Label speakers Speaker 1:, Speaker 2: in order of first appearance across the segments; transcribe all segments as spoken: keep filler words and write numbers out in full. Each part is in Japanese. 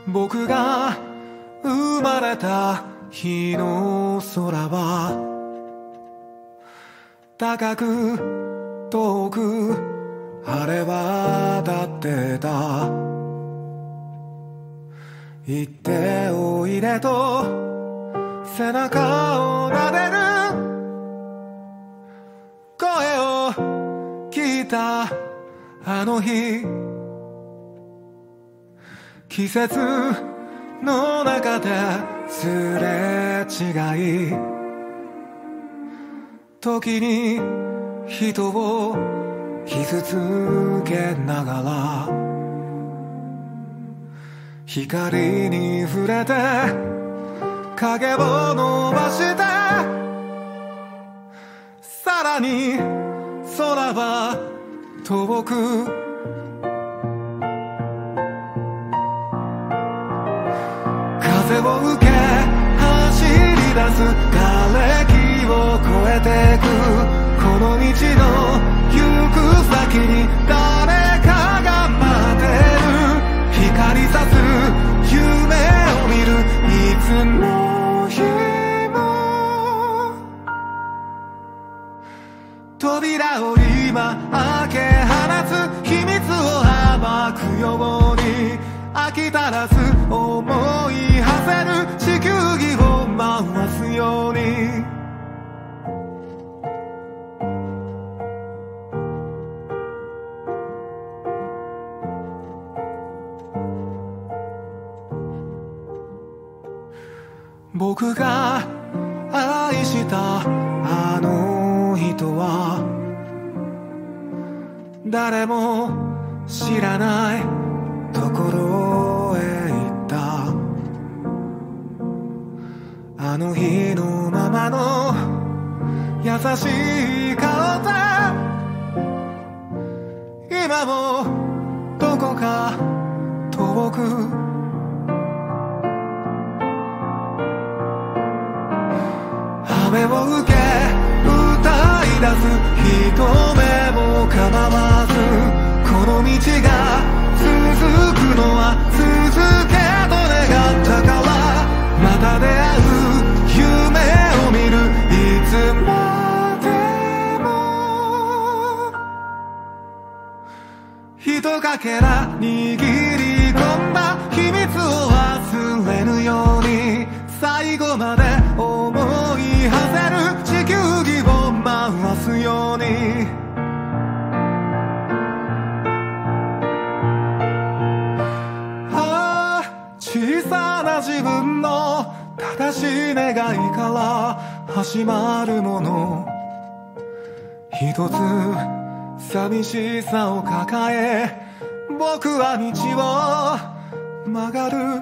Speaker 1: 僕が生まれた日の空は高く遠く晴れ渡ってた。行っておいでと背中を撫でる声を聞いたあの日、季節の中ですれ違い、時に人を傷つけながら光に触れて影を伸ばして、さらに空は遠く、風を受け走り出す瓦礫を越えてく、この道の行く先に誰かが待ってる、光さす夢を見るいつの日も、扉を今開け放つ秘密を暴くように、飽き足らず思い馳せる地球儀を回すように、僕が愛したあの人は誰も知らないところへ行った。あの日のままの優しい顔で今もどこか遠く、雨を受け歌い出す人目も構わず、この道が続くのは続けと願ったから、また出会う夢を見るいつまでも、ひとかけら握り込んだ秘密を忘れぬように、最後まで思い馳せる地球儀を回すように、ああ小さな自分の正しい願いから始まるもの、一つ寂しさを抱え僕は道を曲がる、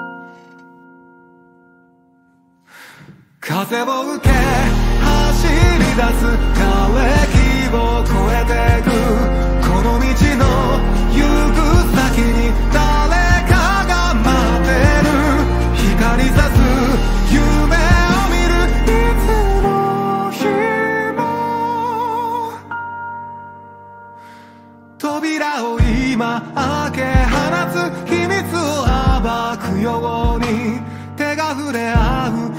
Speaker 1: 風を受け走り出す瓦礫を越えてく、この道の行く先に誰かが待ってる、光さす夢を見るいつの日も、扉を今開け放つ秘密を暴くように、手が触れ合う